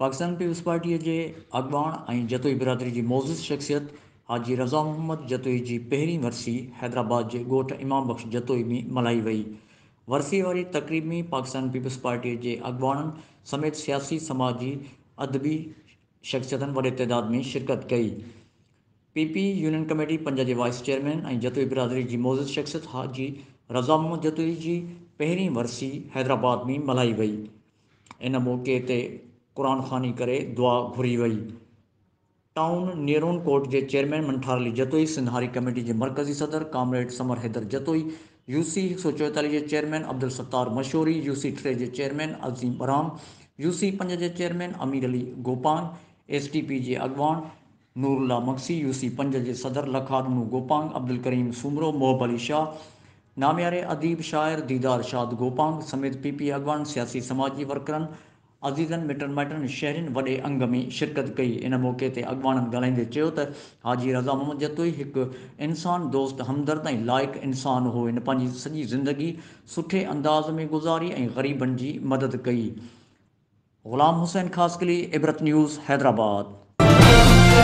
Pakistan peoples party के अॻवान ऐं जतोई बिरादरी की मोज़िज़ शख़्सियत हाजी रज़ा मोहम्मद जतोई की पहिरीं वरसी हैदराबाद के ॻोठ इमाम बख्श जतोई में मल्हाई वई। वरसी वारी तक़रीब में पाकिस्तान पीपल्स पार्टी के अॻवाननि समेत सियासी समाजी अदबी शख़्सियतनि वॾे तइदाद में शिरकत कई। पीपी यूनियन कमेटी 5 के वाइस चेयरमैन और जतोई बिरादरी की मोज़िज़ शख़्सियत हाजी रज़ा मोहम्मद जतोई की पहिरीं वरसी हैदराबाद में मल्हाई वई। इन मौक़े ते क़ुरान ख़ानी करे दुआ घुरी वई। टाउन नेरून कोट के चेयरमैन मंठार अली जतोई, सिंधारी कमेटी के मरकज़ी सदर कामरेड समर हैदर जतोई, यूसी 144 के चेयरमैन अब्दुल सत्तार मशहूरी, यूसी 3 के चेयरमैन अज़ीम बराम, यूसी 5 के चेयरमैन अमीर अली गोपान, एसटीपी के अॻवान नूरुल्ला मक्सी, यूसी 5 के सदर लखाडुनू गोपांग, अब्दुल करीम सूमरो, मोहब अली शाह, नामियारे अदीब शायर दीदार शाद गोपांग समेत पीपी अॻवान सियासी समाजी वर्करनि अज़ीज़नि मिटनि माइटनि शहरिन वॾे अंग में शिरकत कई। इन मौक़े ते अॻवाननि ॻाल्हाईंदे चयो त हाजी रज़ा मोहम्मद जतोई हिकु इंसान दोस्त हमदर्द ऐं लाइक़ इंसान हो। इन पंहिंजी सॼी ज़िंदगी सुठे अंदाज़ में गुज़ारी ऐं ग़रीबनि जी मदद कई। ग़ुलाम हुसैन ख़ासकली, इबरत न्यूज़, हैदराबाद।